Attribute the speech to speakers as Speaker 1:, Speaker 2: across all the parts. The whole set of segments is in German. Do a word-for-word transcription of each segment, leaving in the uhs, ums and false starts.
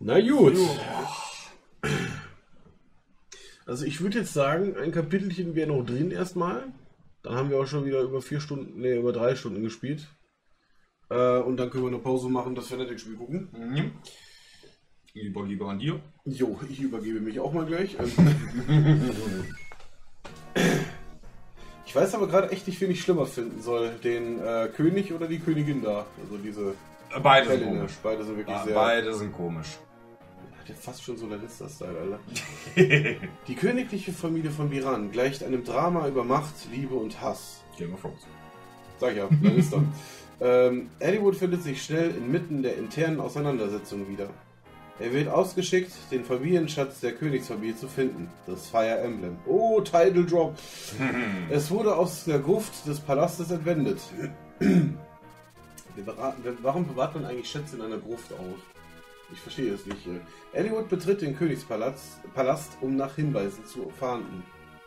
Speaker 1: Na gut.
Speaker 2: So.
Speaker 1: Also ich würde jetzt sagen, ein Kapitelchen wäre noch drin erstmal. Dann haben wir auch schon wieder über vier Stunden, ne, über drei Stunden gespielt. Äh, und dann können wir eine Pause machen, dass wir nicht das Spiel gucken.
Speaker 2: Mhm. Ich übergebe an dir.
Speaker 1: Jo, ich übergebe mich auch mal gleich. Ich weiß aber gerade echt nicht, wen ich schlimmer finden soll. Den äh, König oder die Königin da. Also diese...
Speaker 2: Beide sind
Speaker 1: Fälle,
Speaker 2: komisch.
Speaker 1: Beide sind wirklich
Speaker 2: Ja,
Speaker 1: sehr...
Speaker 2: beide sind komisch.
Speaker 1: Hat ja fast schon so Lannister-Style, Alter. Die königliche Familie von Viran gleicht einem Drama über Macht, Liebe und Hass.
Speaker 2: Game of Thrones.
Speaker 1: Sag ja, Lannister. ähm, Eddiewood findet sich schnell inmitten der internen Auseinandersetzung wieder. Er wird ausgeschickt, den Familienschatz der Königsfamilie zu finden. Das Fire Emblem. Oh, Title Drop. Es wurde aus der Gruft des Palastes entwendet. Wir beraten, warum bewahrt man eigentlich Schätze in einer Gruft auf? Ich verstehe es nicht. Eddiewood betritt den Königspalast, Palast, um nach Hinweisen zu fahnden.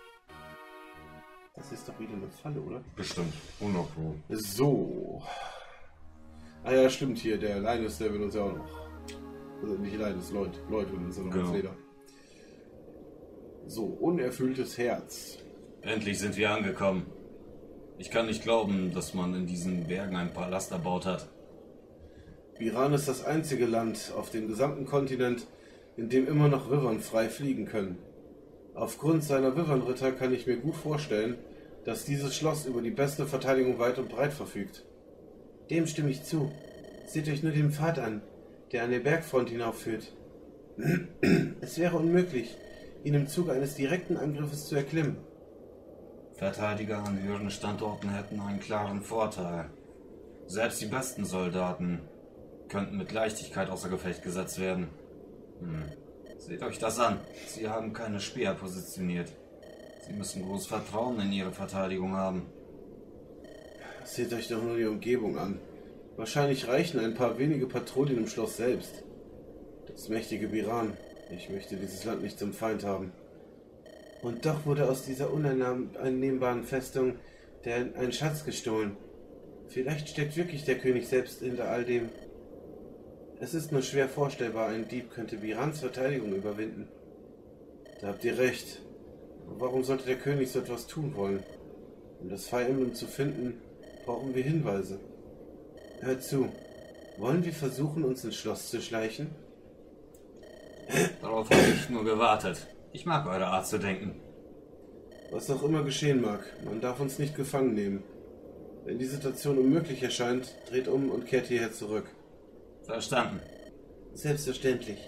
Speaker 1: Das ist doch wieder eine Falle, oder?
Speaker 2: Bestimmt. hundert Pro.
Speaker 1: So. Ah ja, stimmt hier. Der Linus, der will uns ja auch noch. Also nicht Linus, Lloyd. Lloyd will uns ja noch
Speaker 2: Genau.
Speaker 1: ins Leder. So, unerfülltes Herz.
Speaker 2: Endlich sind wir angekommen. Ich kann nicht glauben, dass man in diesen Bergen einen Palast erbaut hat.
Speaker 1: Viran ist das einzige Land auf dem gesamten Kontinent, in dem immer noch Wyvern frei fliegen können. Aufgrund seiner Wyvernritter kann ich mir gut vorstellen, dass dieses Schloss über die beste Verteidigung weit und breit verfügt. Dem stimme ich zu. Seht euch nur den Pfad an, der an der Bergfront hinaufführt. Es wäre unmöglich, ihn im Zuge eines direkten Angriffes zu erklimmen.
Speaker 2: Verteidiger an höheren Standorten hätten einen klaren Vorteil. Selbst die besten Soldaten könnten mit Leichtigkeit außer Gefecht gesetzt werden. Hm. Seht euch das an. Sie haben keine Speer positioniert. Sie müssen großes Vertrauen in ihre Verteidigung haben.
Speaker 1: Seht euch doch nur die Umgebung an. Wahrscheinlich reichen ein paar wenige Patrouillen im Schloss selbst. Das mächtige Viran. Ich möchte dieses Land nicht zum Feind haben. Und doch wurde aus dieser uneinnehmbaren Festung der ein Schatz gestohlen. Vielleicht steckt wirklich der König selbst hinter all dem. Es ist nur schwer vorstellbar, ein Dieb könnte Virans Verteidigung überwinden. Da habt ihr recht. Warum sollte der König so etwas tun wollen? Um das Fire Emblem zu finden, brauchen wir Hinweise. Hört zu. Wollen wir versuchen, uns ins Schloss zu schleichen?
Speaker 2: Darauf habe ich nur gewartet. Ich mag eure Art zu denken.
Speaker 1: Was auch immer geschehen mag, man darf uns nicht gefangen nehmen. Wenn die Situation unmöglich erscheint, dreht um und kehrt hierher zurück.
Speaker 2: Verstanden.
Speaker 1: Selbstverständlich.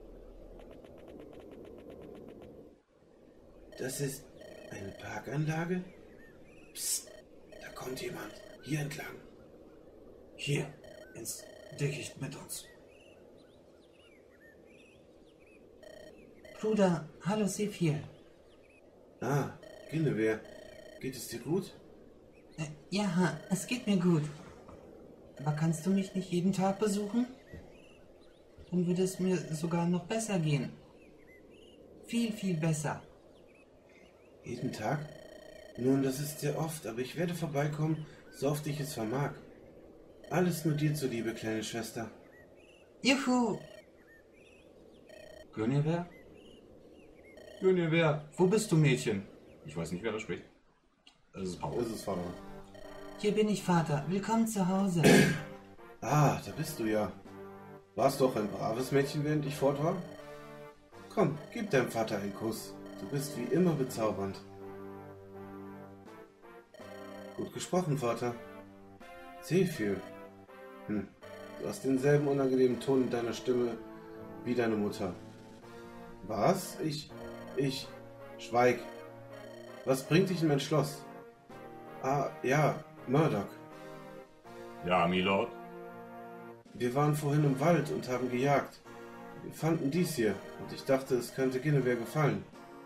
Speaker 1: Das ist eine Parkanlage? Psst, da kommt jemand. Hier entlang.
Speaker 2: Hier, ins Dickicht mit uns.
Speaker 3: Bruder, hallo Sephir.
Speaker 1: Ah, Guinevere. Geht es dir gut?
Speaker 3: Äh, ja, es geht mir gut. Aber kannst du mich nicht jeden Tag besuchen? Dann würde es mir sogar noch besser gehen. Viel, viel besser.
Speaker 1: Jeden Tag? Nun, das ist sehr oft, aber ich werde vorbeikommen, so oft ich es vermag. Alles nur dir zuliebe, kleine Schwester.
Speaker 3: Juhu!
Speaker 2: Guinevere? Guinevere, wo bist du, Mädchen? Ich weiß nicht, wer da spricht. Das ist Paul.
Speaker 1: Das ist Vater.
Speaker 3: Hier bin ich, Vater. Willkommen zu Hause.
Speaker 1: Ah, da bist du ja. Warst du auch ein braves Mädchen, während ich fort war? Komm, gib deinem Vater einen Kuss. Du bist wie immer bezaubernd. Gut gesprochen, Vater. Sephir. Hm. Du hast denselben unangenehmen Ton in deiner Stimme wie deine Mutter. Was? Ich... Ich... Schweig. Was bringt dich in mein Schloss? Ah, ja, Murdoch.
Speaker 2: Ja, Milord.
Speaker 1: Wir waren vorhin im Wald und haben gejagt. Wir fanden dies hier und ich dachte, es könnte Guinevere gefallen.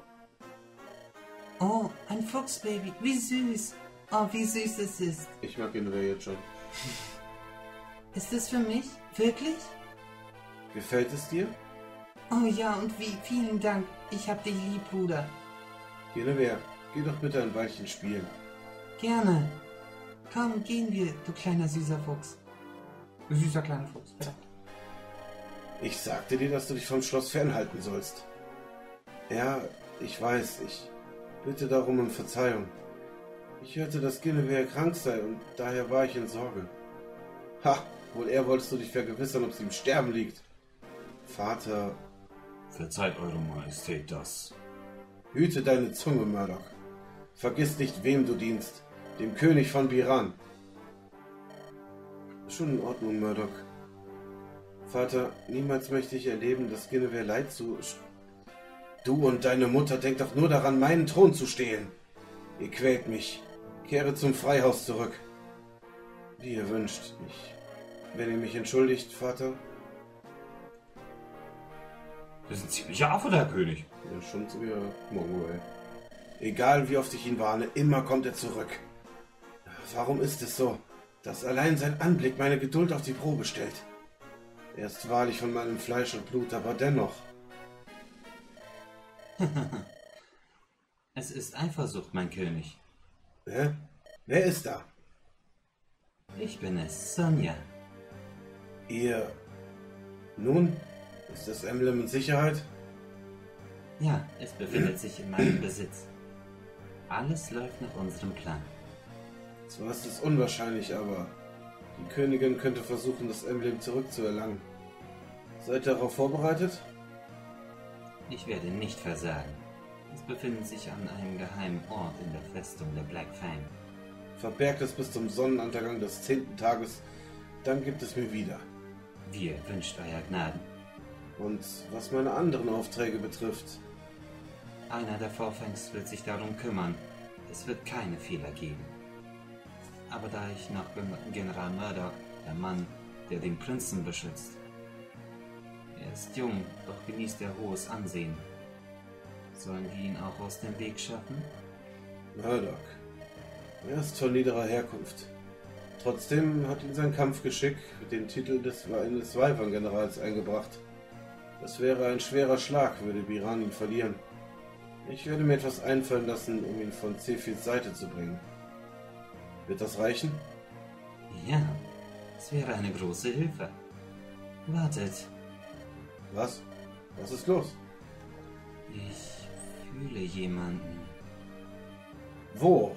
Speaker 3: Oh, ein Fuchsbaby. Wie süß. Oh, wie süß es ist.
Speaker 1: Ich mag Guinevere jetzt schon.
Speaker 3: Ist es für mich? Wirklich?
Speaker 1: Gefällt es dir?
Speaker 3: Oh ja, und wie? Vielen Dank. Ich hab dich lieb, Bruder.
Speaker 1: Guinevere, geh doch bitte ein Weilchen spielen.
Speaker 3: Gerne. Komm, gehen wir, du kleiner süßer Fuchs. Du süßer kleiner Fuchs. Ja.
Speaker 1: Ich sagte dir, dass du dich vom Schloss fernhalten sollst. Ja, ich weiß, ich bitte darum um Verzeihung. Ich hörte, dass Guinevere krank sei und daher war ich in Sorge. Ha, wohl eher wolltest du dich vergewissern, ob sie im Sterben liegt. Vater...
Speaker 2: Verzeiht Eure Majestät das.
Speaker 1: Hüte deine Zunge, Murdoch. Vergiss nicht, wem du dienst. Dem König von Biran. Schon in Ordnung, Murdoch. Vater, niemals möchte ich erleben, dass Guinevere Leid zu... Du und deine Mutter denkt doch nur daran, meinen Thron zu stehlen. Ihr quält mich. Kehre zum Freihaus zurück. Wie ihr wünscht. Ich... Wenn ihr mich entschuldigt, Vater...
Speaker 2: Das ist ein ziemlicher Affe, der König.
Speaker 1: Ja, schon zu mir, Mongol. Egal wie oft ich ihn warne, immer kommt er zurück. Warum ist es so, dass allein sein Anblick meine Geduld auf die Probe stellt? Er ist wahrlich von meinem Fleisch und Blut, aber dennoch.
Speaker 3: Es ist Eifersucht, mein König.
Speaker 1: Hä? Wer ist da?
Speaker 3: Ich bin es, Sonja.
Speaker 1: Ihr... Nun? Ist das Emblem in Sicherheit?
Speaker 3: Ja, es befindet sich in meinem Besitz. Alles läuft nach unserem Plan.
Speaker 1: Zwar ist es unwahrscheinlich, aber die Königin könnte versuchen, das Emblem zurückzuerlangen. Seid ihr darauf vorbereitet?
Speaker 3: Ich werde nicht versagen. Es befindet sich an einem geheimen Ort in der Festung der Black Fang.
Speaker 1: Verbergt es bis zum Sonnenuntergang des zehnten Tages, dann gibt es mir wieder.
Speaker 3: Wie ihr wünscht, Euer Gnaden.
Speaker 1: Und was meine anderen Aufträge betrifft,
Speaker 3: Einer der Vorfangs wird sich darum kümmern. Es wird keine Fehler geben. Aber da ich noch General Murdoch, der Mann, der den Prinzen beschützt. Er ist jung, doch genießt er hohes Ansehen. Sollen wir ihn auch aus dem Weg schaffen?
Speaker 1: Murdoch. Er ist von niederer Herkunft. Trotzdem hat ihn sein Kampfgeschick den Titel des, eines Wyvern-Generals eingebracht. Das wäre ein schwerer Schlag, würde Biran ihn verlieren. Ich werde mir etwas einfallen lassen, um ihn von Zephyrs Seite zu bringen. Wird das reichen?
Speaker 3: Ja, es wäre eine große Hilfe. Wartet,
Speaker 1: Was? Was ist los?
Speaker 3: ich fühle jemanden.
Speaker 1: Wo?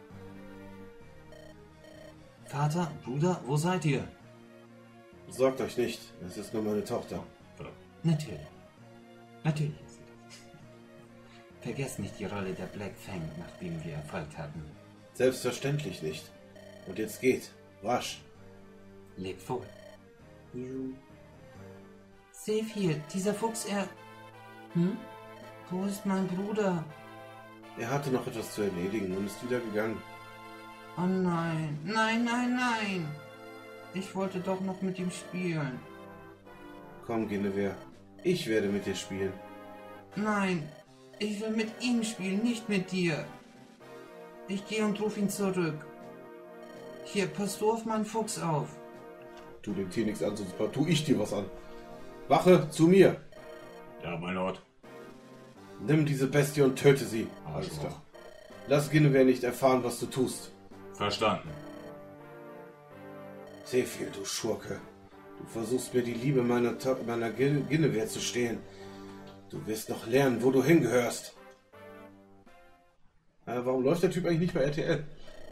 Speaker 3: Vater, Bruder, wo seid ihr?
Speaker 1: Sorgt euch nicht, es ist nur meine Tochter.
Speaker 3: Natürlich. Natürlich ist sie das. Vergesst nicht die Rolle der Black Fang, nachdem wir Erfolg hatten.
Speaker 1: Selbstverständlich nicht. Und jetzt geht. Rasch.
Speaker 3: Lebt wohl. Zephyr, dieser Fuchs, er... Hm? Wo ist mein Bruder?
Speaker 1: Er hatte noch etwas zu erledigen und ist wieder gegangen.
Speaker 3: Oh nein, nein, nein, nein. Ich wollte doch noch mit ihm spielen.
Speaker 1: Komm, Guinevere. Ich werde mit dir spielen.
Speaker 3: Nein, ich will mit ihm spielen, nicht mit dir. Ich gehe und rufe ihn zurück. Hier, passt du auf meinen Fuchs auf.
Speaker 1: Tu dem Tier nichts an, sonst tu ich dir was an. Wache, zu mir!
Speaker 2: Ja, mein Lord.
Speaker 1: Nimm diese Bestie und töte sie. Alles
Speaker 2: Arschloch.
Speaker 1: klar. Lass Guinevere nicht erfahren, was du tust.
Speaker 2: Verstanden.
Speaker 1: Zephyr, du Schurke. Du versuchst mir die Liebe meiner, To- meiner Gui- Guinevere zu stehlen. Du wirst noch lernen, wo du hingehörst. Äh, warum läuft der Typ eigentlich nicht bei R T L?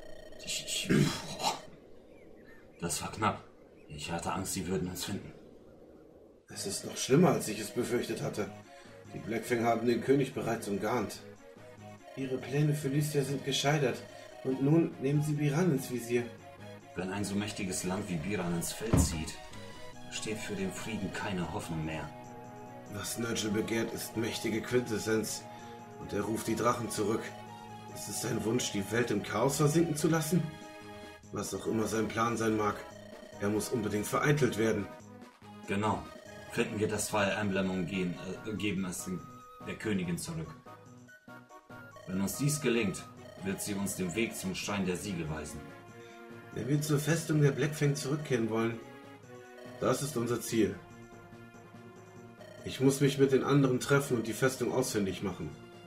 Speaker 2: Das war knapp. Ich hatte Angst, sie würden uns finden.
Speaker 1: Es ist noch schlimmer, als ich es befürchtet hatte. Die Blackfang haben den König bereits umgarnt. Ihre Pläne für Lycia sind gescheitert. Und nun nehmen sie Biran ins Visier.
Speaker 2: Wenn ein so mächtiges Land wie Biran ins Feld zieht, steht für den Frieden keine Hoffnung mehr.
Speaker 1: Was Nigel begehrt, ist mächtige Quintessenz. Und er ruft die Drachen zurück. Ist es sein Wunsch, die Welt im Chaos versinken zu lassen? Was auch immer sein Plan sein mag, er muss unbedingt vereitelt werden.
Speaker 2: Genau. Finden wir das Fire Emblem und gehen, äh, geben es der Königin zurück. Wenn uns dies gelingt, wird sie uns den Weg zum Stein der Siegel weisen.
Speaker 1: Wenn wir zur Festung der Blackfang zurückkehren wollen, das ist unser Ziel. Ich muss mich mit den anderen treffen und die Festung ausfindig machen.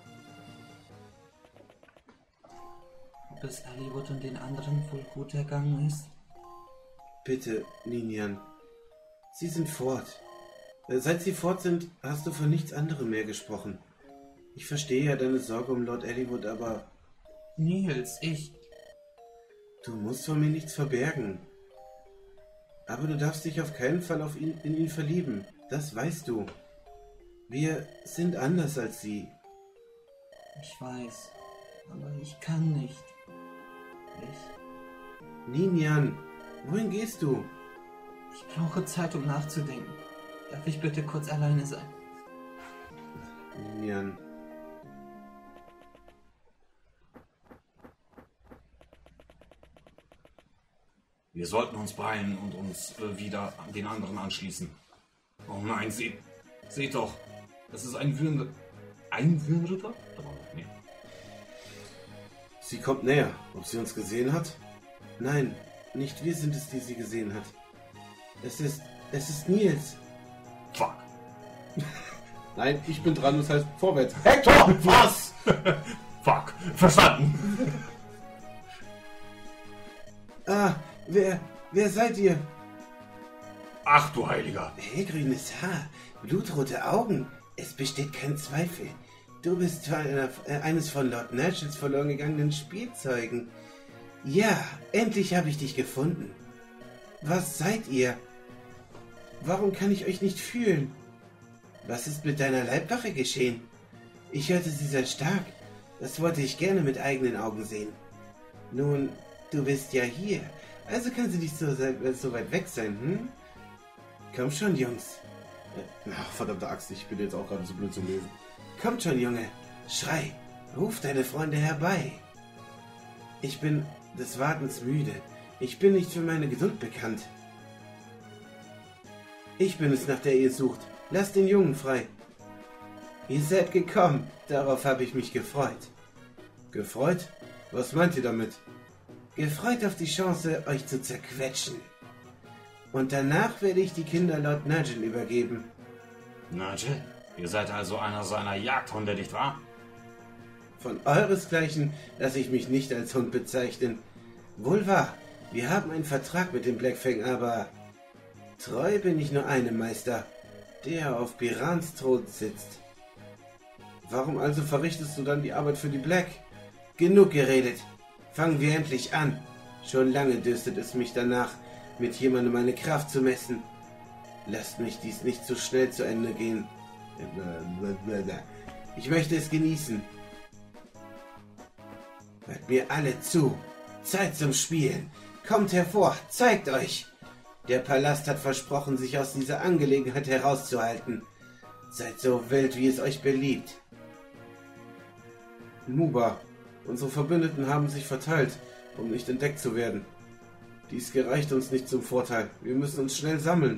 Speaker 3: Ob es Hollywood und den anderen wohl gut ergangen ist?
Speaker 1: Bitte, Ninian. Sie sind fort. Äh, Seit sie fort sind, hast du von nichts anderem mehr gesprochen. Ich verstehe ja deine Sorge um Lord Eliwood, aber
Speaker 3: Niels, ich...
Speaker 1: du musst vor mir nichts verbergen. Aber du darfst dich auf keinen Fall auf ihn, in ihn verlieben. Das weißt du. Wir sind anders als sie.
Speaker 3: Ich weiß, aber ich kann nicht. Ich...
Speaker 1: Ninian, wohin gehst du?
Speaker 3: Ich brauche Zeit, um nachzudenken. Darf ich bitte kurz alleine sein?
Speaker 1: Ninian.
Speaker 2: Wir sollten uns beeilen und uns äh, wieder den anderen anschließen. Oh nein, seht, seht doch. Das ist ein Würm... Ein Würmritter? Nee.
Speaker 1: Sie kommt näher. Ob sie uns gesehen hat? Nein, nicht wir sind es, die sie gesehen hat. Es ist... es ist Niels.
Speaker 2: Fuck.
Speaker 1: Nein, ich bin dran, das heißt vorwärts. Hector, was?
Speaker 2: Fuck. Verstanden.
Speaker 1: Ah, wer... wer seid ihr?
Speaker 2: Ach du Heiliger.
Speaker 1: Hellgrünes Haar, blutrote Augen. Es besteht kein Zweifel. Du bist einer, äh, eines von Lord Nigels verloren gegangenen Spielzeugen. Ja, endlich habe ich dich gefunden. Was seid ihr? Warum kann ich euch nicht fühlen? Was ist mit deiner Leibwache geschehen? Ich hörte, sie sei stark. Das wollte ich gerne mit eigenen Augen sehen. Nun, du bist ja hier. Also kann sie nicht so, so weit weg sein, hm? Komm schon, Jungs. Ach, verdammte Axt, ich bin jetzt auch gerade so blöd zum Lesen. Kommt schon, Junge. Schrei. Ruf deine Freunde herbei. Ich bin des Wartens müde. Ich bin nicht für meine Geduld bekannt. Ich bin es, nach der ihr sucht. Lasst den Jungen frei. Ihr seid gekommen. Darauf habe ich mich gefreut. Gefreut? Was meint ihr damit? Gefreut auf die Chance, euch zu zerquetschen. Und danach werde ich die Kinder Lord Nigel übergeben.
Speaker 2: Nigel? Ihr seid also einer seiner Jagdhunde, nicht wahr?
Speaker 1: Von euresgleichen lasse ich mich nicht als Hund bezeichnen. Wohl wahr, wir haben einen Vertrag mit dem Blackfang, aber treu bin ich nur einem Meister, der auf Birans Thron sitzt. Warum also verrichtest du dann die Arbeit für die Black? Genug geredet. Fangen wir endlich an. Schon lange dürstet es mich danach, mit jemandem meine Kraft zu messen. Lasst mich dies nicht so schnell zu Ende gehen. Ich möchte es genießen. Hört mir alle zu. Zeit zum Spielen. Kommt hervor, zeigt euch. Der Palast hat versprochen, sich aus dieser Angelegenheit herauszuhalten. Seid so wild, wie es euch beliebt. Muba, unsere Verbündeten haben sich verteilt, um nicht entdeckt zu werden. Dies gereicht uns nicht zum Vorteil. Wir müssen uns schnell sammeln.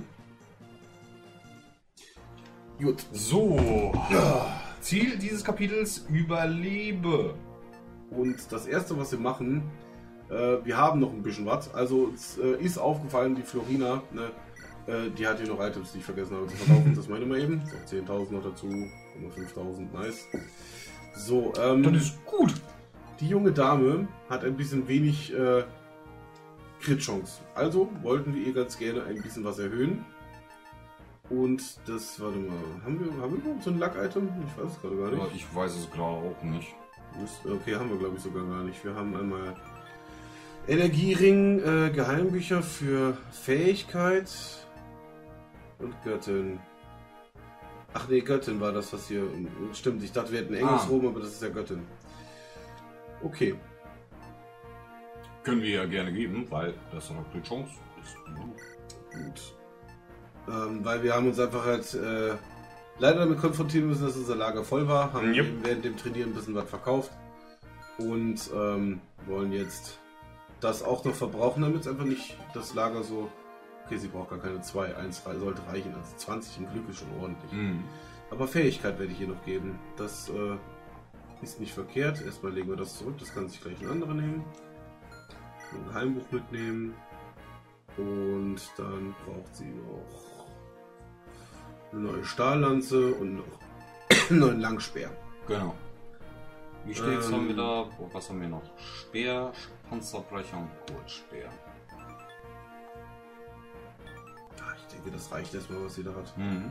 Speaker 2: Gut. So. Ziel dieses Kapitels: Überlebe.
Speaker 1: Und das erste, was wir machen, äh, wir haben noch ein bisschen was. Also es äh, ist aufgefallen, die Florina, ne, äh, die hat hier noch Items, die ich vergessen habe zu verkaufen. Das meine ich mal eben. So, zehntausend noch dazu, fünftausend, nice. So, ähm,
Speaker 2: Das ist gut.
Speaker 1: Die junge Dame hat ein bisschen wenig äh, Crit-Chance. Also wollten wir ihr ganz gerne ein bisschen was erhöhen. Und das, warte mal, haben wir, haben wir überhaupt so ein Luck-Item? Ich weiß es gerade gar nicht.
Speaker 2: Ja, ich weiß es gerade auch nicht.
Speaker 1: Okay, haben wir glaube ich sogar gar nicht. Wir haben einmal Energiering, äh, Geheimbücher für Fähigkeit und Göttin. Ach nee, Göttin war das, was hier... Stimmt, ich dachte wir hätten Engels
Speaker 2: Ah.
Speaker 1: rum, aber das ist ja Göttin. Okay.
Speaker 2: Können wir ja gerne geben, weil das noch eine Chance ist.
Speaker 1: Gut. Ähm, weil wir haben uns einfach halt äh, leider damit konfrontieren müssen, dass unser Lager voll war. Haben
Speaker 2: Yep.
Speaker 1: während dem Trainieren ein bisschen was verkauft. Und ähm, wollen jetzt das auch noch verbrauchen, damit es einfach nicht das Lager so... Okay, sie braucht gar keine zwei. Eins sollte reichen. Also zwanzig im Glück ist schon ordentlich.
Speaker 2: Mhm.
Speaker 1: Aber Fähigkeit werde ich ihr noch geben. Das äh, ist nicht verkehrt. Erstmal legen wir das zurück. Das kann sich gleich ein anderer nehmen. Ein Geheimbuch mitnehmen. Und dann braucht sie noch eine neue Stahllanze und noch einen neuen Langspeer.
Speaker 2: Genau. Wie steht's?
Speaker 1: Ähm,
Speaker 2: Haben wir da? Oh, was haben wir noch? Speer, Panzerbrecher und Kurzspeer.
Speaker 1: Ah, ich denke, Okay, das reicht erstmal, was sie da hat.
Speaker 2: Mhm.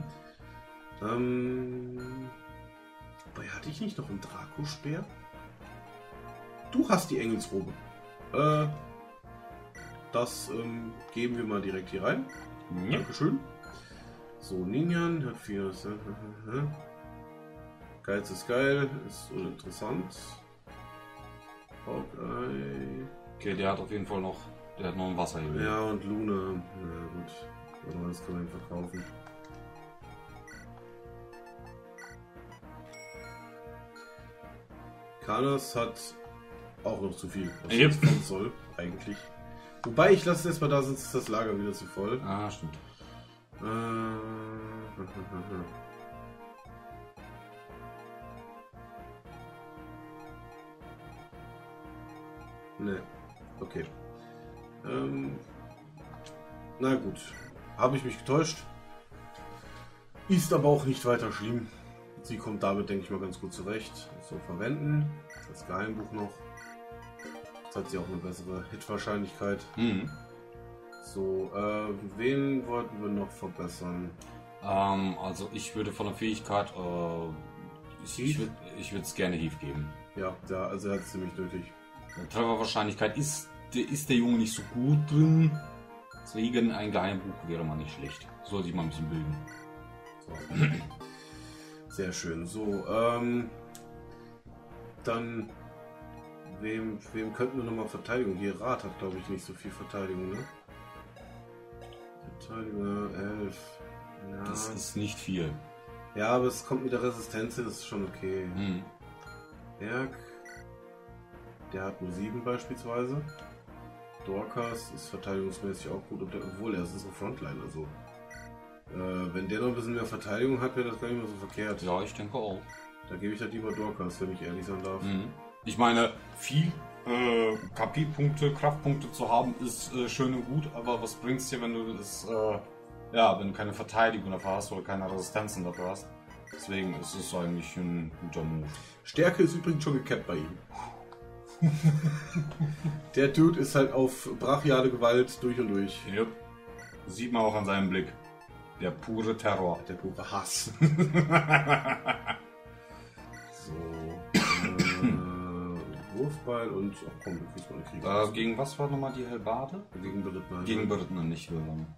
Speaker 1: Ähm. Wobei, hatte ich nicht noch einen Draco-Speer? Du hast die Engelsrobe. Äh. Das ähm, geben wir mal direkt hier rein.
Speaker 2: Ja.
Speaker 1: Dankeschön. So, Ninjan hat vier. Geiz ist geil, ist uninteressant. Okay.
Speaker 2: Okay, der hat auf jeden Fall noch, der hat noch ein Wasser hier.
Speaker 1: Ja, und Luna. Na gut. Oder das können wir ihn verkaufen. Kanas hat auch noch zu viel, was
Speaker 2: Yep.
Speaker 1: jetzt kommen soll, eigentlich. Wobei, ich lasse es erstmal da, sonst ist das Lager wieder zu voll.
Speaker 2: Ah, stimmt.
Speaker 1: Äh, ne, okay. Ähm, na gut, habe ich mich getäuscht. Ist aber auch nicht weiter schlimm. Sie kommt damit, denke ich mal, ganz gut zurecht. So verwenden. Das Geheimbuch noch. Jetzt hat sie auch eine bessere Hit-Wahrscheinlichkeit.
Speaker 2: Mhm.
Speaker 1: So, äh, wen wollten wir noch verbessern?
Speaker 2: Ähm, also ich würde von der Fähigkeit, äh, ich, ich würde ich es gerne Heath geben.
Speaker 1: Ja, der, also er hat es ziemlich nötig.
Speaker 2: Die Trefferwahrscheinlichkeit ist, der- ist der Junge nicht so gut drin. Deswegen ein Geheimbuch wäre mal nicht schlecht. Sollte ich mal ein bisschen bilden.
Speaker 1: So. Sehr schön. So, ähm, dann, wem, wem könnten wir nochmal Verteidigung? Hier, Rat hat, glaube ich, nicht so viel Verteidigung, ne? Verteidigung, elf. Ja.
Speaker 2: Das ist nicht viel.
Speaker 1: Ja, aber es kommt mit der Resistenz, das ist schon okay.
Speaker 2: Mhm.
Speaker 1: Berg, der hat nur sieben beispielsweise. Dorcas ist verteidigungsmäßig auch gut, obwohl er ist ein Frontline, also äh, wenn der noch ein bisschen mehr Verteidigung hat, wäre das gar nicht mehr so verkehrt.
Speaker 2: Ja, ich denke auch.
Speaker 1: Da gebe ich halt lieber Dorcas, wenn ich ehrlich sein darf.
Speaker 2: Mhm. Ich meine, viel äh, K P-Punkte, Kraftpunkte zu haben, ist äh, schön und gut, aber was bringt es dir, wenn du das, äh, ja, wenn du keine Verteidigung dafür hast oder keine Resistenzen dafür hast? Deswegen ist es eigentlich ein guter Move.
Speaker 1: Stärke ist übrigens schon gekappt bei ihm. Der Dude ist halt auf brachiale Gewalt durch und durch.
Speaker 2: Yep. Sieht man auch an seinem Blick. Der pure Terror.
Speaker 1: Der pure Hass. So. Äh, Wurfball und. Ach komm, du kriegst mal einen Krieg.
Speaker 2: Äh, gegen was war nochmal die Helbarde?
Speaker 1: Gegen Berittner.
Speaker 2: Gegen Berittner, nicht Wirbeln.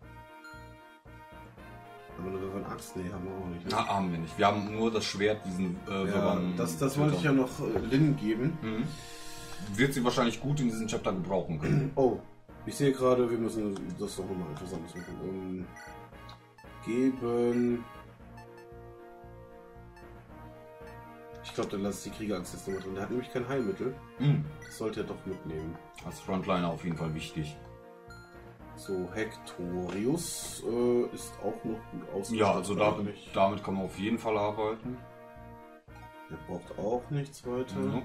Speaker 1: Aber eine Wirbeln Axt? Nee, haben wir auch nicht. Ne?
Speaker 2: Ah, haben wir nicht. Wir haben nur das Schwert, diesen äh,
Speaker 1: Ja,
Speaker 2: Wirbeln.
Speaker 1: das, das wollte ich ja noch äh, Lynn geben.
Speaker 2: Mhm. Wird sie wahrscheinlich gut in diesem Chapter gebrauchen können.
Speaker 1: Oh, ich sehe gerade, wir müssen das doch nochmal Interessantes machen. Um, geben. Ich glaube, dann lasse ich die Kriegerangst jetzt nochmal drin. Der hat nämlich kein Heilmittel.
Speaker 2: Mhm.
Speaker 1: Das sollte er doch mitnehmen.
Speaker 2: Als Frontliner auf jeden Fall wichtig.
Speaker 1: So, Hectorius äh, ist auch noch gut ausgestattet.
Speaker 2: Ja, also da,
Speaker 1: eigentlich.
Speaker 2: damit kann man auf jeden Fall arbeiten.
Speaker 1: Der braucht auch nichts weiter.
Speaker 2: Mhm.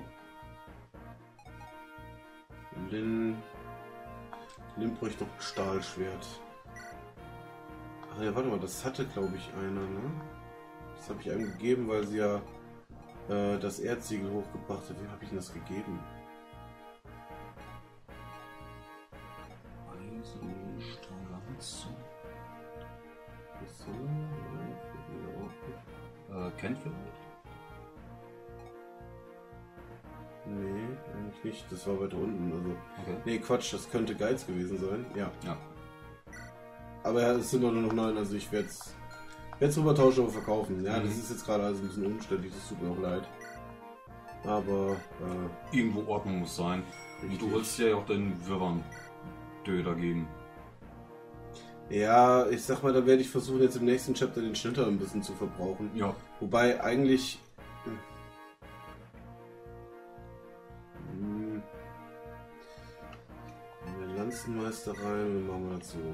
Speaker 1: Lin. Lin bräuchte noch ein Stahlschwert. Ach ja, warte mal, das hatte glaube ich einer, ne? Das habe ich einem gegeben, weil sie ja äh, das Erzsiegel hochgebracht hat. Wem habe ich denn das gegeben?
Speaker 2: Äh, kennt ihr?
Speaker 1: Nee, eigentlich nicht. Das war weiter unten. Also.
Speaker 2: Okay.
Speaker 1: Nee, Quatsch, das könnte Geiz gewesen sein. Ja.
Speaker 2: Ja.
Speaker 1: Aber ja, es sind nur noch neun, also ich werde es jetzt rüber tauschen und verkaufen. Ja,
Speaker 2: Mhm.
Speaker 1: das ist jetzt gerade alles ein bisschen umständlich, das tut mir auch leid. Aber, äh,
Speaker 2: Irgendwo Ordnung muss sein. Und
Speaker 1: Richtig.
Speaker 2: du willst ja auch den Wirrwarn Döder geben.
Speaker 1: ja, ich sag mal, da werde ich versuchen, jetzt im nächsten Chapter den Schnitter ein bisschen zu verbrauchen.
Speaker 2: Ja.
Speaker 1: Wobei eigentlich. Hm, eine Lanzenmeister rein und dann machen wir das so.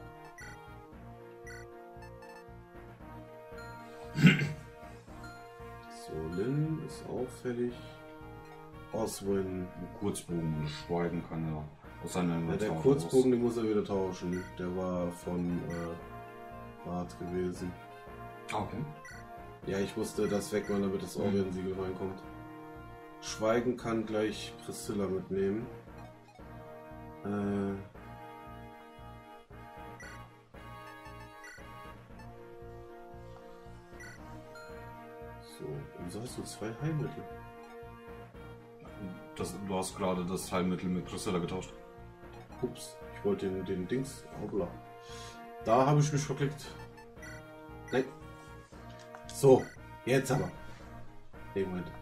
Speaker 1: So, Lin ist auffällig. Oswin.
Speaker 2: Kurzbogen schweigen kann er aus seiner
Speaker 1: Ja, der
Speaker 2: Inventar
Speaker 1: Kurzbogen, den muss er wieder tauschen. Der war von äh, Bart gewesen.
Speaker 2: raus. Okay.
Speaker 1: Ja, ich musste das wegmachen, damit das Organ-Siegel reinkommt. Schweigen kann gleich Priscilla mitnehmen. Äh. So, wieso hast du zwei Heilmittel?
Speaker 2: Das, du hast gerade das Heilmittel mit Priscilla getauscht.
Speaker 1: Ups, ich wollte den, den Dings. Hoppla. Da habe ich mich verklickt. Nein. So, jetzt aber. Nee, Moment.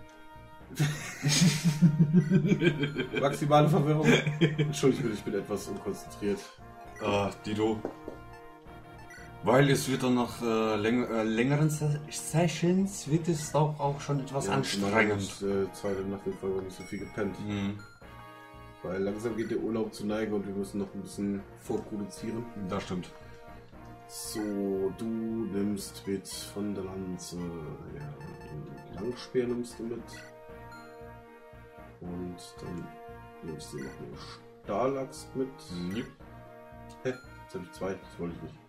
Speaker 1: Maximale Verwirrung. Entschuldigung, ich bin etwas unkonzentriert.
Speaker 2: Ah, Dido. Weil es wird dann nach äh, läng äh, längeren Se Sessions wird es auch, auch schon etwas
Speaker 1: Ja,
Speaker 2: anstrengend.
Speaker 1: Ich habe äh, zweite Nacht in Folge nicht so viel gepennt.
Speaker 2: Mhm.
Speaker 1: Weil langsam geht der Urlaub zu Neige und wir müssen noch ein bisschen vorproduzieren.
Speaker 2: Das stimmt.
Speaker 1: So, du nimmst mit von der Lanze. Ja, den Langspeer nimmst du mit. Und dann nimmst du noch eine Stahlaxt mit.
Speaker 2: Yep.
Speaker 1: Hä? Jetzt habe ich zwei, das wollte ich nicht.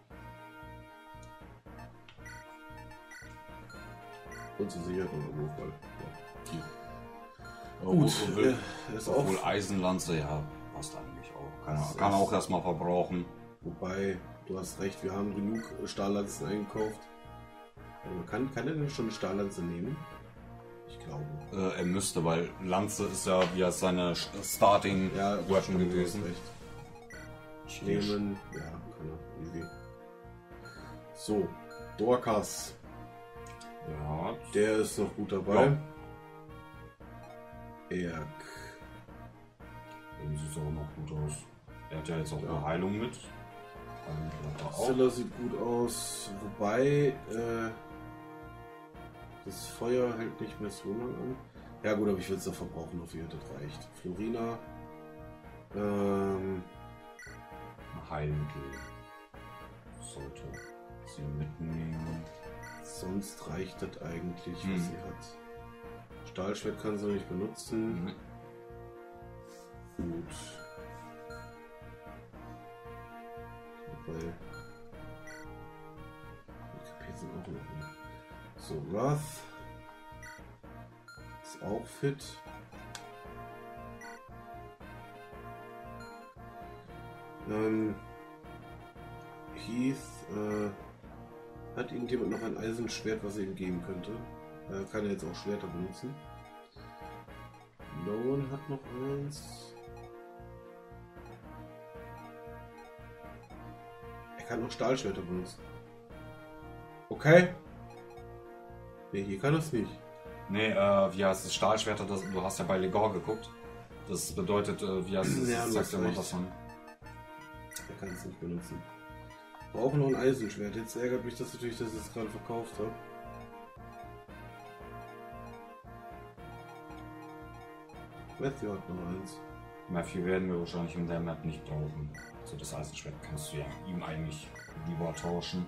Speaker 1: Und zur Sicherheit noch ein Wurfball. Ja.
Speaker 2: Oh,
Speaker 1: Gut,
Speaker 2: obwohl,
Speaker 1: äh, ist
Speaker 2: obwohl
Speaker 1: auch.
Speaker 2: Eisenlanze, ja, passt eigentlich auch. Kann,
Speaker 1: Das
Speaker 2: kann
Speaker 1: ist-
Speaker 2: auch erstmal verbrauchen.
Speaker 1: Wobei, du hast recht, wir haben genug Stahllanzen eingekauft. Aber kann, kann er denn schon eine Stahllanze nehmen? Ich glaube.
Speaker 2: Äh, er müsste, weil Lanze ist ja wie als seine Starting
Speaker 1: Ja,
Speaker 2: Weapon
Speaker 1: stimmt, du hast
Speaker 2: gewesen.
Speaker 1: recht. Nehmen, ja, kann er. Easy. So, Dorcas.
Speaker 2: Ja,
Speaker 1: Der ist noch gut dabei.
Speaker 2: Ja.
Speaker 1: Erk.
Speaker 2: dem sieht es auch noch gut aus. Er hat ja jetzt auch
Speaker 1: Ja.
Speaker 2: eine Heilung mit. Heilung hat er auch.
Speaker 1: Scylla sieht gut aus. Wobei, äh, das Feuer hält nicht mehr so lang an. Ja gut, aber ich will es doch verbrauchen, auf jeden Fall, das reicht. Florina. Ähm,
Speaker 2: Ein Heilmittel sollte sie mitnehmen.
Speaker 1: sonst reicht das eigentlich,
Speaker 2: Hm.
Speaker 1: was sie hat. Stahlschwert kann sie noch nicht benutzen.
Speaker 2: Mhm.
Speaker 1: Gut. Weil. Die K P sind auch noch. Ne? So, Wrath. Ist auch fit. Ähm. Heath. Äh, hat irgendjemand noch ein Eisenschwert, was er ihm geben könnte? Er kann er jetzt auch Schwerter benutzen. Lowen hat noch eins. Er kann noch Stahlschwerter benutzen. Okay. Ne, hier kann er es nicht.
Speaker 2: Nee, äh, wie heißt es? Stahlschwerter, das, du hast ja bei Legor geguckt. Das bedeutet, äh, wie heißt es?
Speaker 1: Ja,
Speaker 2: Das
Speaker 1: du
Speaker 2: sagt
Speaker 1: hast
Speaker 2: ja immer
Speaker 1: recht.
Speaker 2: was von.
Speaker 1: Er kann es nicht benutzen. Brauchen noch ein Eisenschwert. Jetzt ärgert mich das natürlich, dass ich es gerade verkauft habe. Matthew hat noch eins.
Speaker 2: Matthew werden wir wahrscheinlich in der Map nicht brauchen. Also das Eisenschwert kannst du ja ihm eigentlich lieber tauschen.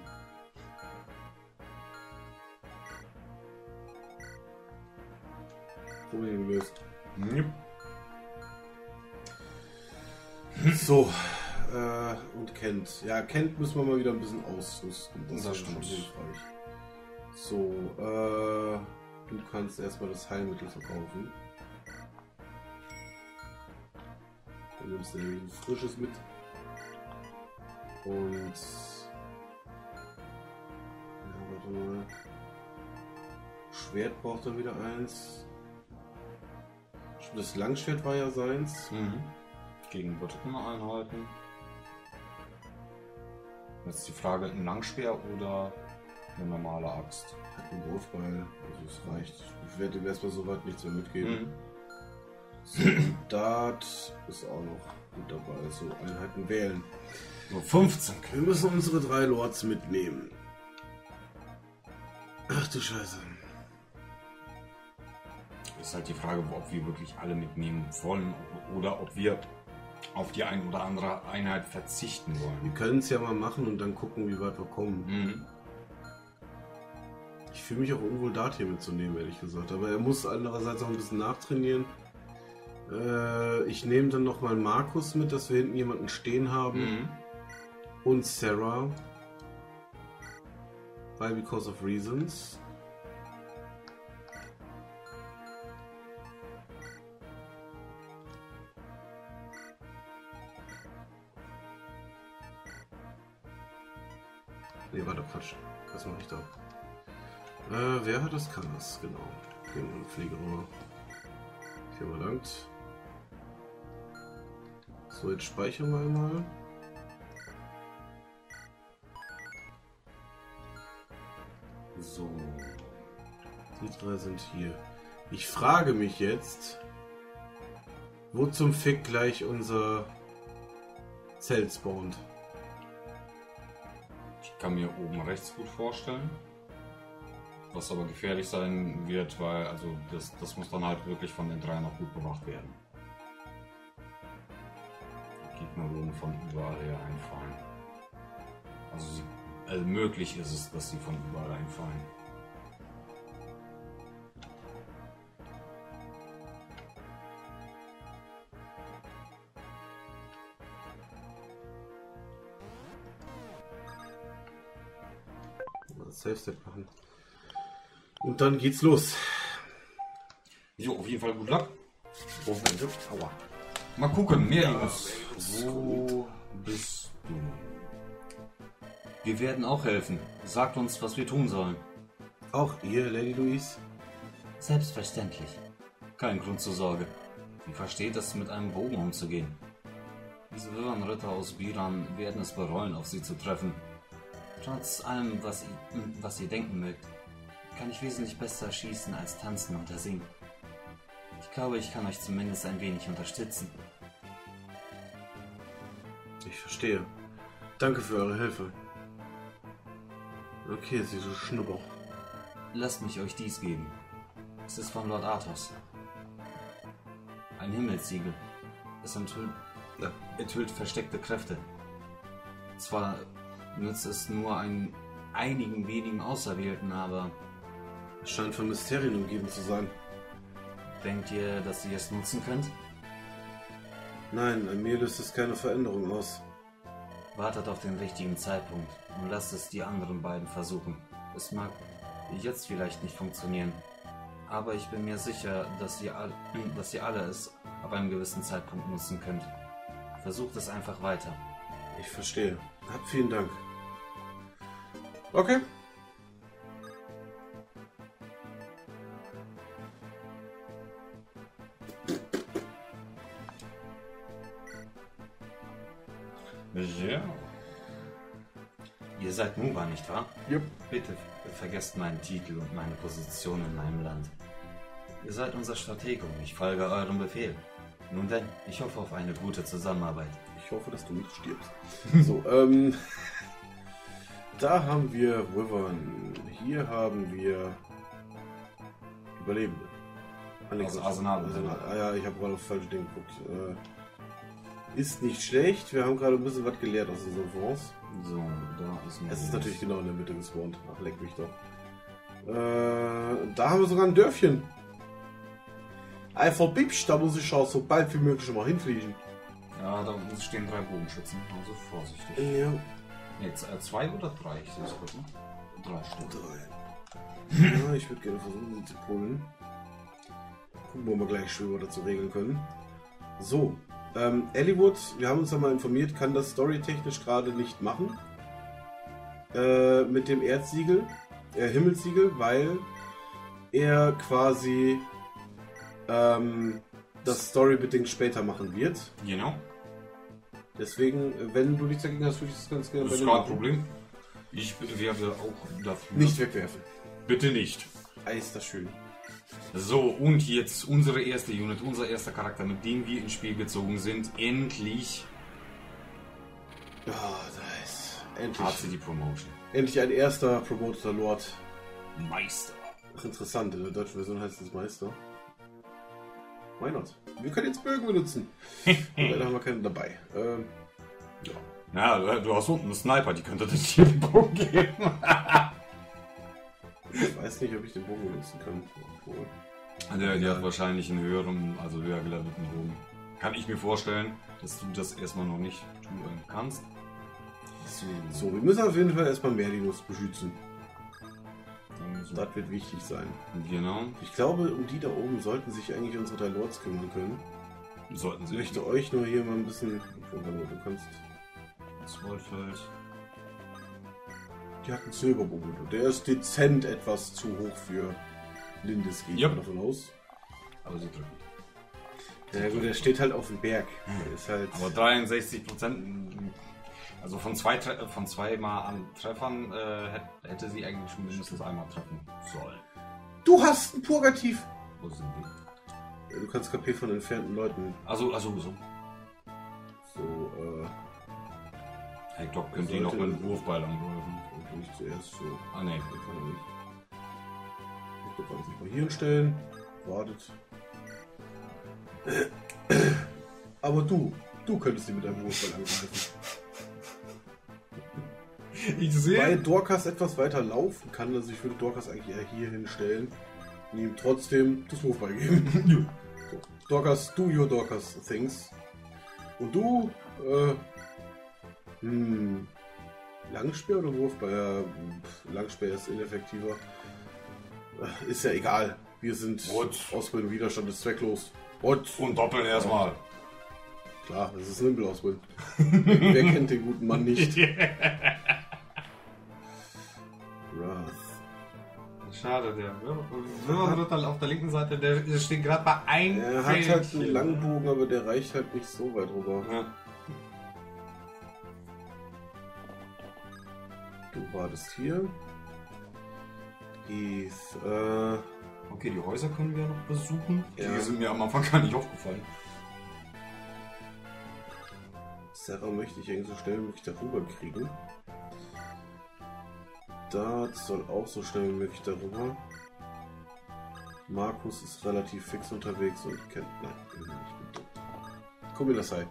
Speaker 1: Problem gelöst.
Speaker 2: Yep.
Speaker 1: So, äh, und Kent. Ja, Kent müssen wir mal wieder ein bisschen ausrüsten.
Speaker 2: Das
Speaker 1: wäre
Speaker 2: stimmt.
Speaker 1: schon hilfreich. So, äh, du kannst erstmal das Heilmittel verkaufen. Dann nimmst du ein frisches mit. Und. Ja, warte mal. Schwert braucht er wieder eins. Das Langschwert war ja seins.
Speaker 2: Mhm. Gegen Einheiten. Jetzt die Frage, ein Langspeer oder eine normale Axt?
Speaker 1: Hat einen Wurfball, also es reicht. Ich werde ihm erstmal so weit nichts mehr mitgeben.
Speaker 2: Mhm.
Speaker 1: Soldat ist auch noch gut dabei, so Einheiten wählen.
Speaker 2: So fünfzehn.
Speaker 1: Wir müssen unsere drei Lords mitnehmen. Ach du Scheiße.
Speaker 2: Ist halt die Frage, ob wir wirklich alle mitnehmen wollen oder ob wir auf die ein oder andere Einheit verzichten
Speaker 1: Wir
Speaker 2: wollen.
Speaker 1: können es ja mal machen und dann gucken, wie weit wir kommen.
Speaker 2: Mhm.
Speaker 1: Ich fühle mich auch unwohl, Dart hier mitzunehmen, ehrlich gesagt. Aber er muss andererseits auch ein bisschen nachtrainieren. Äh, ich nehme dann nochmal Markus mit, dass wir hinten jemanden stehen haben.
Speaker 2: Mhm.
Speaker 1: Und Sarah. Weil because of reasons. Nee, warte, Quatsch. Was mache ich da? Äh, wer hat das? Kann das, genau. Gehen wir in Pflegerohr. Vielen Dank. So, jetzt speichern wir einmal. So. Die drei sind hier. Ich frage mich jetzt, wo zum Fick gleich unser Zelt spawnt.
Speaker 2: Ich kann mir oben rechts gut vorstellen. Was aber gefährlich sein wird, weil also das, das muss dann halt wirklich von den drei noch gut bewacht werden. Die Gegner würden von überall her einfallen. Also, sie, also möglich ist es, dass sie von überall einfallen.
Speaker 1: Safe Step machen. Und dann geht's los.
Speaker 2: Jo, auf jeden Fall gut Luck.
Speaker 1: Oh mein Gott. Aua.
Speaker 2: Mal gucken, mehr Jungs. Wo bist du? Wir werden auch helfen. Sagt uns, was wir tun sollen.
Speaker 1: Auch ihr, Lady Louise?
Speaker 3: Selbstverständlich.
Speaker 2: Kein Grund zur Sorge. Sie versteht es, mit einem Bogen umzugehen. Diese Wirrenritter aus Biran werden es bereuen, auf sie zu treffen. Trotz allem, was ihr, was ihr denken mögt, kann ich wesentlich besser schießen als tanzen oder singen. Ich glaube, ich kann euch zumindest ein wenig unterstützen.
Speaker 1: Ich verstehe. Danke für eure Hilfe. Okay, sie so Schnupper.
Speaker 2: Lasst mich euch dies geben. Es ist von Lord Athos. Ein Himmelssiegel. Es enthüllt, äh, enthüllt versteckte Kräfte. Zwar nützt es nur ein, einigen wenigen Auserwählten, aber...
Speaker 1: Es scheint von Mysterien umgeben zu sein.
Speaker 2: Denkt ihr, dass ihr es nutzen könnt?
Speaker 1: Nein, an mir löst es keine Veränderung aus.
Speaker 2: Wartet auf den richtigen Zeitpunkt und lasst es die anderen beiden versuchen. Es mag jetzt vielleicht nicht funktionieren, aber ich bin mir sicher, dass ihr, all, dass ihr alle es ab einem gewissen Zeitpunkt nutzen könnt. Versucht es einfach weiter.
Speaker 1: Ich verstehe. Hab vielen Dank. Okay.
Speaker 2: Ja. Ihr seid Nuba, nicht wahr?
Speaker 1: Yep.
Speaker 2: Bitte vergesst meinen Titel und meine Position in meinem Land. Ihr seid unser Stratege und ich folge eurem Befehl. Nun denn, ich hoffe auf eine gute Zusammenarbeit.
Speaker 1: Ich hoffe, dass du nicht stirbst. So, ähm... Da haben wir Wyvern. Hier haben wir Überlebende.
Speaker 2: Also Arsenal.
Speaker 1: Arsenal. Ah ja, ich habe gerade auf falsche Dinge geguckt. Äh, ist nicht schlecht. Wir haben gerade ein bisschen was gelernt aus unserer Fonds.
Speaker 2: So, da ist
Speaker 1: Es ist natürlich genau in der Mitte gespawnt. Ach, leck mich doch. Äh, da haben wir sogar ein Dörfchen. Einfach Bibsch, da muss ich auch so bald wie möglich schon mal hinfliegen.
Speaker 2: Ja, da stehen drei Bogenschützen, also vorsichtig.
Speaker 1: Ja.
Speaker 2: Jetzt äh, zwei oder drei? Ich sehe es gut, ne? Drei Stück.
Speaker 1: Drei. Ja, ich würde gerne versuchen, sie zu pullen. Gucken wir mal gleich schön, was wir dazu regeln können. So, ähm, Eliwood, wir haben uns ja mal informiert, kann das storytechnisch gerade nicht machen. Äh, mit dem Erzsiegel, äh, Himmelssiegel, weil er quasi ähm, das storybedingt später machen wird.
Speaker 2: Genau.
Speaker 1: Deswegen, wenn du nichts dagegen hast, würde ich das ganz gerne
Speaker 2: Das ist
Speaker 1: bei dir
Speaker 2: kein
Speaker 1: machen.
Speaker 2: Problem. Ich werde auch dafür.
Speaker 1: Nicht wegwerfen.
Speaker 2: Bitte nicht.
Speaker 1: Ei, ist das schön.
Speaker 2: So, und jetzt unsere erste Unit, unser erster Charakter, mit dem wir ins Spiel gezogen sind. Endlich
Speaker 1: Oh, nice. Endlich.
Speaker 2: hat sie die Promotion.
Speaker 1: Endlich ein erster promoteter Lord.
Speaker 2: Meister.
Speaker 1: Ach, interessant. In der deutschen Version heißt es Meister. Why not? Wir können jetzt Bögen benutzen. Leider haben wir keinen dabei. Ähm, ja.
Speaker 2: Ja, du hast unten einen Sniper, die könnte dir den Bogen geben.
Speaker 1: Ich weiß nicht, ob ich den Bogen benutzen kann. Obwohl.
Speaker 2: Der, der hat wahrscheinlich einen höheren, also höher gelevelten Bogen. Kann ich mir vorstellen, dass du das erstmal noch nicht tun kannst. So,
Speaker 1: So, wir müssen auf jeden Fall erstmal Merlinus beschützen.
Speaker 2: dann so.
Speaker 1: Das wird wichtig sein.
Speaker 2: Genau.
Speaker 1: Ich glaube, um die da oben sollten sich eigentlich unsere drei Lords kümmern können.
Speaker 2: Sollten
Speaker 1: Ich
Speaker 2: sie.
Speaker 1: möchte euch nur hier mal ein bisschen... Du kannst...
Speaker 2: Das Waldfeld.
Speaker 1: Die hat einen Silberbogen. Der ist dezent etwas zu hoch für Lindis, gehe ich
Speaker 2: Yep.
Speaker 1: mal davon aus.
Speaker 2: Aber sie drücken.
Speaker 1: Ja gut, der steht halt auf dem Berg. Der ist halt...
Speaker 2: Aber dreiundsechzig Prozent, also von zwei, Tre- von zwei Mal an Treffern, äh, hätte, hätte sie eigentlich schon mindestens einmal treffen sollen.
Speaker 1: Du hast ein Purgativ!
Speaker 2: Wo sind die?
Speaker 1: Du kannst K P von entfernten Leuten.
Speaker 2: Also, also so.
Speaker 1: So, äh...
Speaker 2: Hey, Doc, könnt ihr noch mit dem Wurfball angreifen?
Speaker 1: Und nicht zuerst so.
Speaker 2: Ah, ne.
Speaker 1: Den kann er nicht. Ich glaube, kann sich mal hier hinstellen. Wartet. Aber du, du könntest ihn mit einem Wurfball angreifen.
Speaker 2: Ich
Speaker 1: Weil Dorcas etwas weiter laufen kann, also ich würde Dorcas eigentlich eher hier hinstellen und ihm trotzdem das Wurfball geben. So, Dorcas, do your Dorcas things. Und du, äh, hm, Langspeer oder Wurfball? Ja, pff, Langspeer ist ineffektiver. Äh, Ist ja egal. Wir sind
Speaker 2: What?
Speaker 1: Ausbildung, Widerstand ist zwecklos. What?
Speaker 2: Und doppeln erstmal.
Speaker 1: Klar, das ist Nimble Ausbildung. Wer kennt den guten Mann nicht? Wrath.
Speaker 2: Schade, der Würfelritter auf der linken Seite, der steht gerade bei einem.
Speaker 1: Er hat halt einen Langbogen, aber der reicht halt nicht so weit rüber.
Speaker 2: Ja.
Speaker 1: Du wartest hier. Heath, äh...
Speaker 2: Okay, die Häuser können wir noch besuchen.
Speaker 1: Ja.
Speaker 2: Die sind mir am Anfang gar nicht aufgefallen.
Speaker 1: Sarah möchte ich eigentlich so schnell wie möglich darüber kriegen. Dart soll auch so schnell wie möglich darüber. Markus ist relativ fix unterwegs und kennt... Nein, ich bin nicht gut. Komm in das Ei.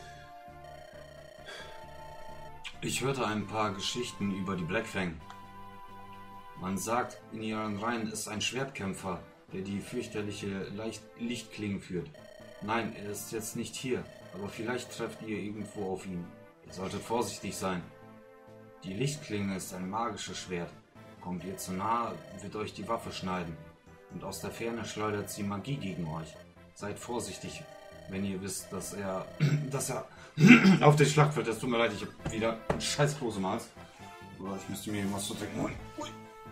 Speaker 2: Ich hörte ein paar Geschichten über die Blackfang. Man sagt, in ihren Reihen ist ein Schwertkämpfer, der die fürchterliche Leicht Lichtklinge führt. Nein, er ist jetzt nicht hier, aber vielleicht trefft ihr irgendwo auf ihn. Ihr solltet vorsichtig sein. Die Lichtklinge ist ein magisches Schwert. Kommt ihr zu nahe, wird euch die Waffe schneiden. Und aus der Ferne schleudert sie Magie gegen euch. Seid vorsichtig, wenn ihr wisst, dass er... dass er... auf dem Schlachtfeld, es tut mir leid, ich hab wieder einen scheiß Kloß im Hals. Oder ich müsste mir was zu trinken holen. Ui.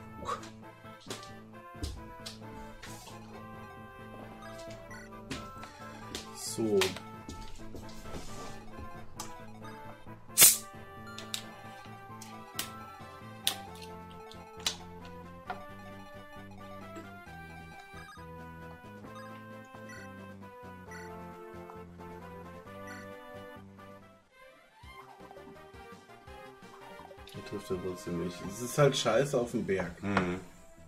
Speaker 1: So. Der trifft er trotzdem nicht. Es ist halt scheiße auf dem Berg.
Speaker 2: Mhm.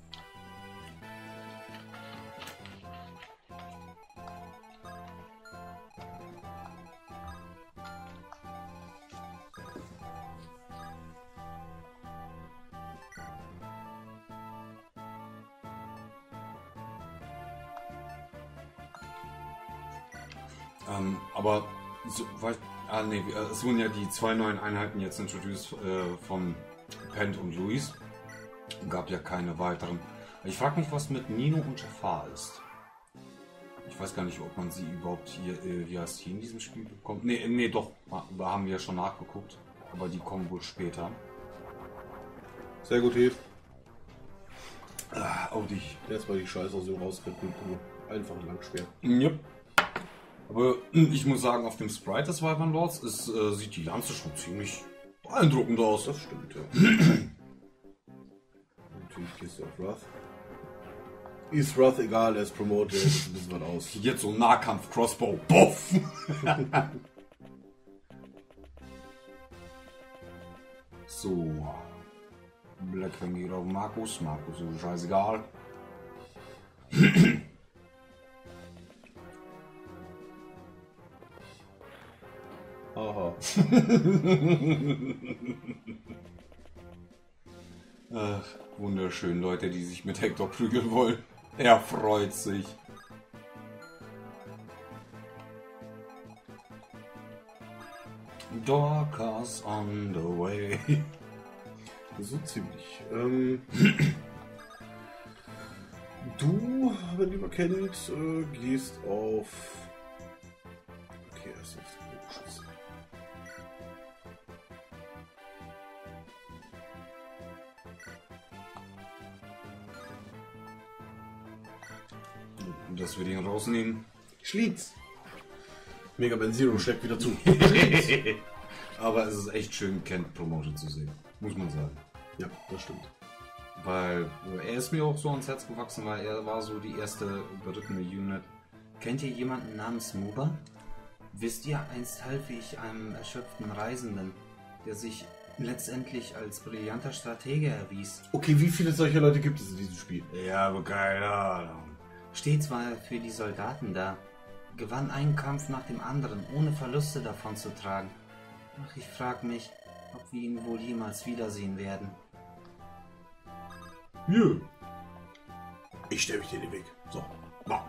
Speaker 2: Ähm, aber so, weil, ah, nee, es wurden ja die zwei neuen Einheiten jetzt introduced äh, von Pent und Luis. Gab ja keine weiteren. Ich frage mich, was mit Nino und Jafar ist. Ich weiß gar nicht, ob man sie überhaupt hier, äh, wie heißt hier in diesem Spiel bekommt. Nee, nee, doch, da haben wir ja schon nachgeguckt. Aber die kommen wohl später.
Speaker 1: Sehr gut, Heath.
Speaker 2: Ah, oh, dich.
Speaker 1: Jetzt mal die Scheiße aus ihm rausretten. Einfach ein Langschwert.
Speaker 2: Yep. Aber ich muss sagen, auf dem Sprite des Wyvern Lords ist, äh, sieht die Lanze schon ziemlich beeindruckend aus.
Speaker 1: Das stimmt, ja. Natürlich gehst du auf Wrath. Ist Wrath egal, er ist promoted, er ist ein bisschen was aus.
Speaker 2: Jetzt so Nahkampf-Crossbow. Boff! So. Blackfang geht auf Markus. Markus ist scheißegal.
Speaker 1: Aha.
Speaker 2: Ach, wunderschön, Leute, die sich mit Hector prügeln wollen. Er freut sich. Dorcas on the way.
Speaker 1: So ziemlich. Ähm, du, wenn ihr mal kennt, äh, gehst auf... Okay, erst auf Bogenschütze.
Speaker 2: dass wir den rausnehmen.
Speaker 1: Schlitz! Mega Man Zero schlägt wieder zu.
Speaker 2: Aber es ist echt schön, Kent promoted zu sehen. Muss man sagen.
Speaker 1: Ja, das stimmt.
Speaker 2: Weil er ist mir auch so ans Herz gewachsen, weil er war so die erste berittene Unit.
Speaker 3: Kennt ihr jemanden namens Muba? Wisst ihr, einst half ich einem erschöpften Reisenden, der sich letztendlich als brillanter Stratege erwies.
Speaker 1: Okay, wie viele solcher Leute gibt es in diesem Spiel?
Speaker 2: Ja, aber keine Ahnung.
Speaker 3: Stets war er für die Soldaten da, gewann einen Kampf nach dem anderen, ohne Verluste davon zu tragen. Ach, ich frag mich, ob wir ihn wohl jemals wiedersehen werden.
Speaker 1: Nö. Ich stelle mich dir in den Weg. So, mach.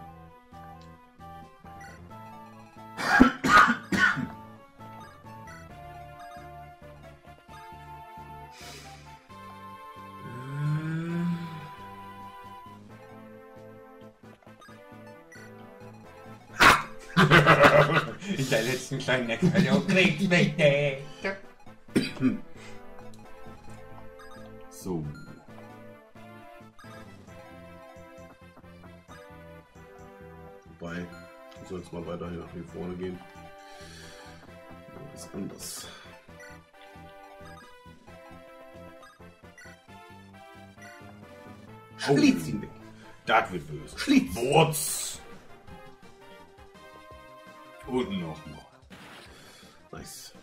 Speaker 3: In der letzten kleinen Erklärung kriegt mich nicht.
Speaker 2: So.
Speaker 1: Wobei, du sollst mal weiter hier nach hier vorne gehen. Das ist anders. Schlitz ihn weg.
Speaker 2: Das wird böse.
Speaker 1: Schlitz!
Speaker 2: Wurz! Und nochmal.
Speaker 1: Nice.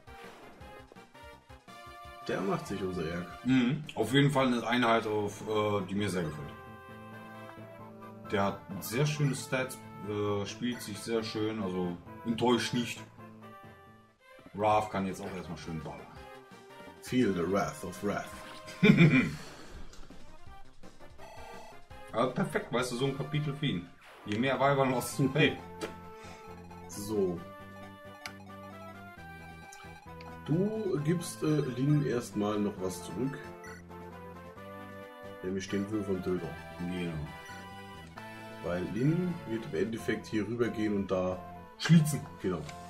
Speaker 1: Der macht sich unser Ärger.
Speaker 2: Mhm. Auf jeden Fall eine Einheit, auf, äh, die mir sehr gefällt. Der hat sehr schöne Stats, äh, spielt sich sehr schön, also enttäuscht nicht. Wrath kann jetzt auch erstmal schön ballern.
Speaker 1: Feel the wrath of Wrath.
Speaker 2: Aber perfekt, weißt du, so ein Kapitel für ihn. Je mehr Weiber noch zum Hey.
Speaker 1: So. Du gibst äh, Lin erstmal noch was zurück. Nämlich den Würfel von Döder.
Speaker 2: Genau.
Speaker 1: Weil Lin wird im Endeffekt hier rüber gehen und da
Speaker 2: Schließen.
Speaker 1: Genau.